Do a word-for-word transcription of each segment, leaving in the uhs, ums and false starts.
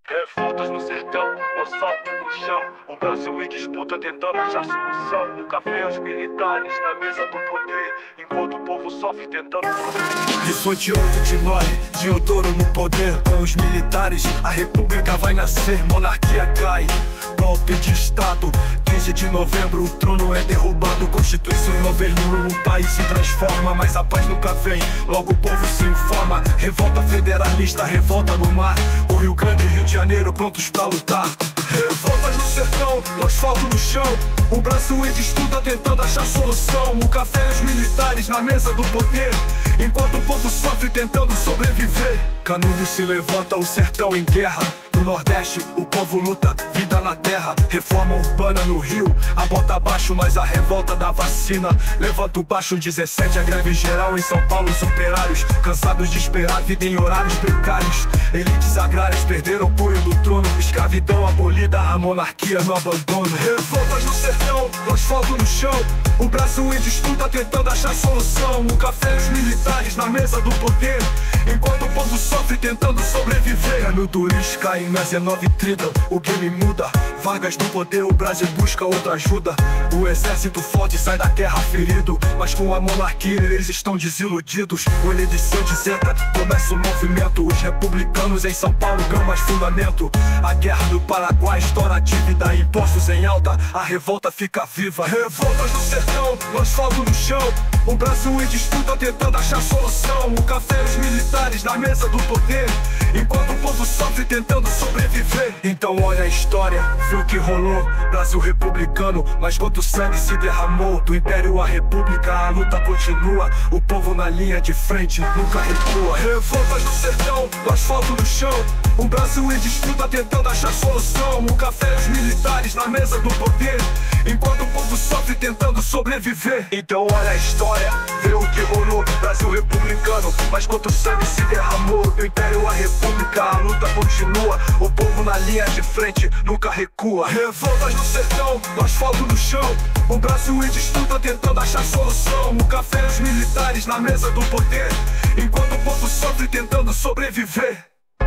Revoltas no sertão, o asfalto no chão. O Brasil em disputa tentando achar solução. O café os militares na mesa do poder, enquanto o povo sofre tentando sobreviver. Horizonte oito de nove, de Odoro no poder. Com os militares, a república vai nascer. Monarquia cai, golpe de estado. Quinze de novembro, o trono é derrubado. Constituição e governo, o país se transforma. Mas a paz nunca vem, logo o povo se informa. Revolta federalista, revolta no mar. O Rio Grande e Rio de Janeiro prontos pra lutar. Revoltas no sertão, o asfalto no chão. O Brasil em disputa tentando achar solução. O café e os militares na mesa do poder, enquanto o povo sofre tentando sobreviver. Canudo se levanta, o sertão em guerra. No Nordeste, o povo luta, vida na terra. Reforma urbana no Rio, a bota abaixo, mas a revolta da vacina levanta o baixo. dezessete, a greve geral em São Paulo. Os operários, cansados de esperar vida em horários precários. Elites agrárias perderam o apoio do trono. Escravidão abolida, a monarquia no abandono. Revoltas no sertão, o asfalto no chão. O Brasil em disputa tentando achar solução. O café e os militares na mesa do poder, enquanto o povo sofre tentando sobreviver. Canudo cai na Z nove Trident, o game muda. Vargas no poder, o Brasil busca outra ajuda. O exército forte sai da terra ferido, mas com a monarquia eles estão desiludidos. O eleição de Zeta começa o movimento. Os republicanos em São Paulo ganham mais fundamento. A guerra do Paraguai estoura a dívida, impostos em alta, a revolta fica viva. Revoltas no sertão, o asfalto no chão. O Brasil em disputa tentando achar solução. O café e os militares na mesa do poder, enquanto o povo sofre tentando sobreviver. Então olha a história, vê o que rolou. Brasil republicano, mas quanto sangue se derramou. Do império à república, a luta continua. O povo na linha de frente, nunca recua. Revoltas no sertão, o asfalto no chão. O Brasil em disputa tentando achar solução. O café e os militares na mesa do poder, enquanto o povo sofre tentando sobreviver. Então olha a história, vê o que rolou. Brasil republicano, mas quanto sangue se derramou. Do império à república, a luta continua. O povo na linha de frente, nunca recua. Revoltas no sertão, o asfalto no chão. O Brasil em disputa tentando achar solução. O café e os militares na mesa do poder, enquanto o povo sofre tentando sobreviver.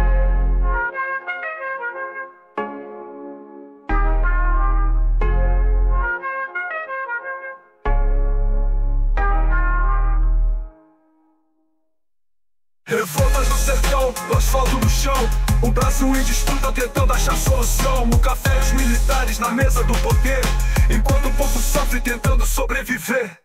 Revoltas no sertão, o asfalto no chão. O Brasil em disputa tentando achar solução. O café e os militares na mesa do poder, enquanto o povo sofre tentando sobreviver.